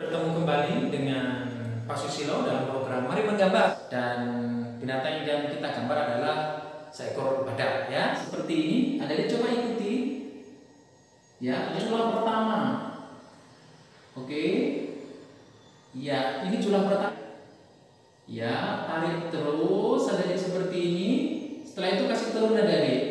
Bertemu kembali dengan Pak Susilo dalam program Mari Menggambar, dan binatang yang kita gambar adalah seekor badak ya. Seperti ini, Adik coba ikuti. Ya, ini jumlah pertama. Oke. Ya, ini jumlah pertama. Ya, tarik terus Adik seperti ini. Setelah itu kasih turun Adik.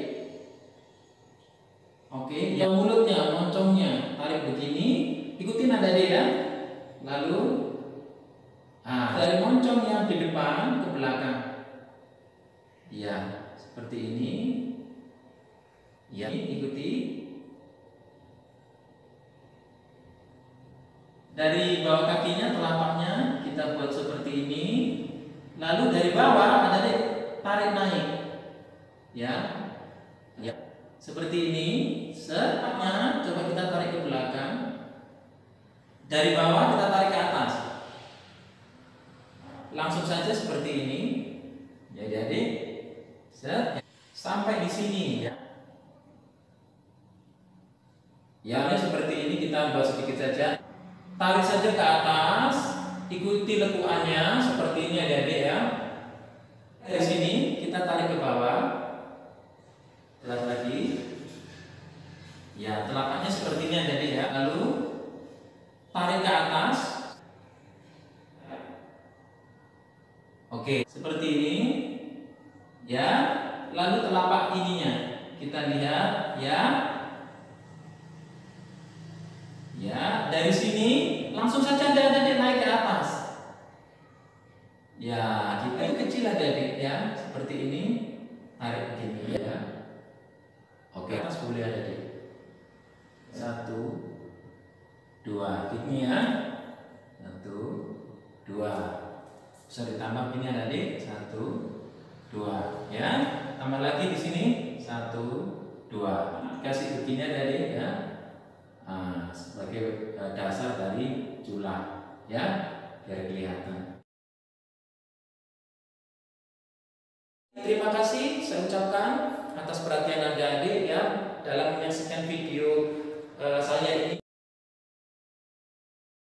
Oke, yang mulutnya, moncongnya tarik begini. Ikutin Adik ya. Lalu dari moncong yang di depan ke belakang. Ya, seperti ini. Ya, ikuti. Dari bawah kakinya, telapaknya kita buat seperti ini. Lalu dari bawah Adik tarik naik. Ya. Ya. Seperti ini. Setengahnya coba kita tarik ke belakang. Dari bawah kita tarik ke atas. Langsung saja seperti ini. Jadi sampai di sini ya. Ya, seperti ini kita buat sedikit saja. Tarik saja ke atas, ikuti lekuannya seperti ini Adik ya. Dari sini kita tarik ke bawah. Telat lagi. Ya, telapaknya seperti ini Adik ya. Lalu tarik ke atas. Oke, seperti ini. Ya, lalu telapak ininya kita lihat ya. Ya, dari sini langsung saja Adik naik ke atas. Ya, kita yang kecil Adik ya, seperti ini. Tarik begini ya. Oke, atas boleh Adik. 1, 2, ini ya. 1, 2. Bisa ditambah ini Adik. 1, 2 ya. Tambah lagi di sini 1, 2. Kasih begini Adik ya. Sebagai dasar dari jula ya, biar kelihatan. Terima kasih saya ucapkan atas perhatian Adik ya dalam menyaksikan video saya ini.